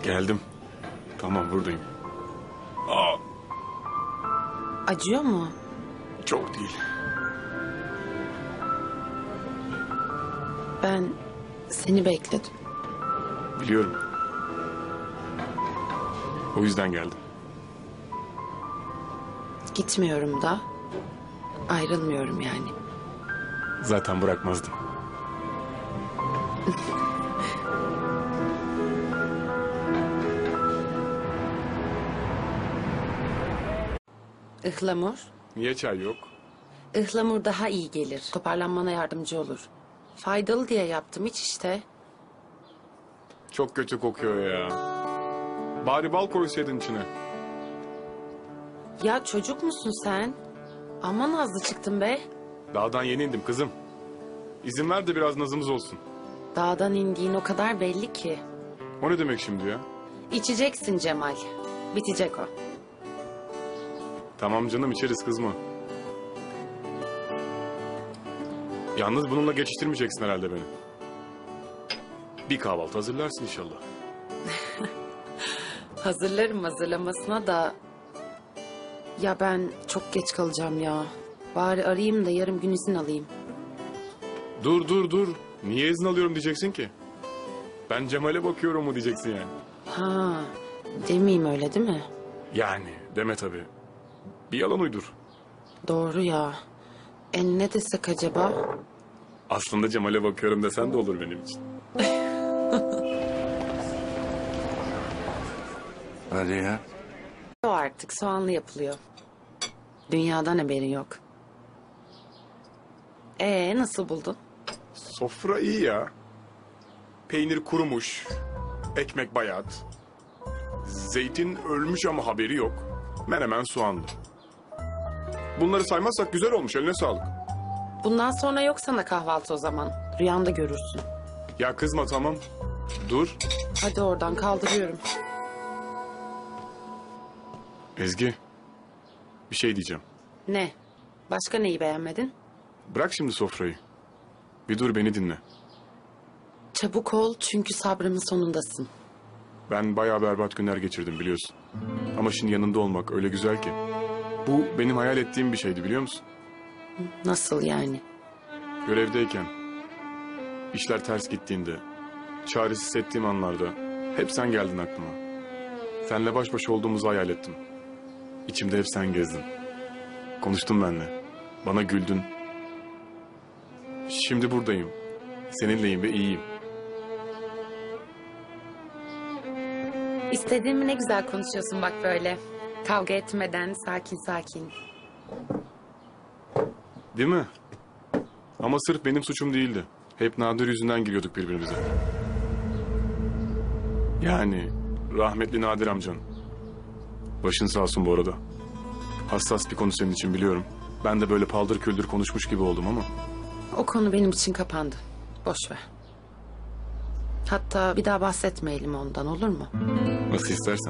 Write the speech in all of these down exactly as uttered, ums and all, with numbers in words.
Geldim. Tamam, buradayım. Aa, Acıyor mu? çok değil. Ben seni bekledim. Biliyorum. O yüzden geldim. Gitmiyorum da ayrılmıyorum yani. Zaten bırakmazdım. Ihlamur. Niye çay yok? Ihlamur daha iyi gelir. Toparlanmana yardımcı olur. Faydalı diye yaptım hiç işte. Çok kötü kokuyor ya. Bari bal koysaydın içine. Ya çocuk musun sen? Aman nazlı çıktın be. Dağdan yeni indim kızım. İzin ver de biraz nazımız olsun. Dağdan indiğin o kadar belli ki. O ne demek şimdi ya? İçeceksin Cemal. Bitecek o. Tamam canım, içeriz, kızma. Yalnız bununla geçiştirmeyeceksin herhalde beni. Bir kahvaltı hazırlarsın inşallah. Hazırlarım hazırlamasına da... Ya ben çok geç kalacağım ya. Bari arayayım da yarım gün izin alayım. Dur dur dur. Niye izin alıyorum diyeceksin ki? Ben Cemal'e bakıyorum mu diyeceksin yani. Ha, demeyeyim öyle değil mi? Yani deme tabii. Bir yalan uydur. Doğru ya. E ne desek acaba? Aslında Cemal'e bakıyorum desen de olur benim için. Hadi ya. O artık soğanlı yapılıyor. Dünyadan haberin yok. Ee nasıl buldun? Sofra iyi ya. Peynir kurumuş. Ekmek bayat. Zeytin ölmüş ama haberi yok. Menemen soğanlı. Bunları saymazsak güzel olmuş, eline sağlık. Bundan sonra yok sana kahvaltı o zaman. Rüyanda görürsün. Ya kızma, tamam. Dur. Hadi oradan kaldırıyorum. Ezgi. Bir şey diyeceğim. Ne? Başka neyi beğenmedin? Bırak şimdi sofrayı. Bir dur, beni dinle. Çabuk ol çünkü sabrımın sonundasın. Ben bayağı berbat günler geçirdim biliyorsun. Ama şimdi yanında olmak öyle güzel ki. Bu benim hayal ettiğim bir şeydi, biliyor musun? Nasıl yani? Görevdeyken, işler ters gittiğinde, çaresiz hissettiğim anlarda hep sen geldin aklıma. Seninle baş başa olduğumuzu hayal ettim. İçimde hep sen gezdin. Konuştun benimle. Bana güldün. Şimdi buradayım. Seninleyim ve iyiyim. İstediğimi ne güzel konuşuyorsun bak böyle. Kavga etmeden sakin sakin. Değil mi? Ama sırf benim suçum değildi. Hep Nadir yüzünden giriyorduk birbirimize. Yani rahmetli Nadir amcan. Başın sağ olsun bu arada. Hassas bir konu senin için, biliyorum. Ben de böyle paldır küldür konuşmuş gibi oldum ama. O konu benim için kapandı. Boş ver. Hatta bir daha bahsetmeyelim ondan, olur mu? Nasıl istersen.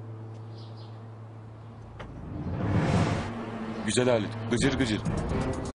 Güzel Halit. Gıcır gıcır.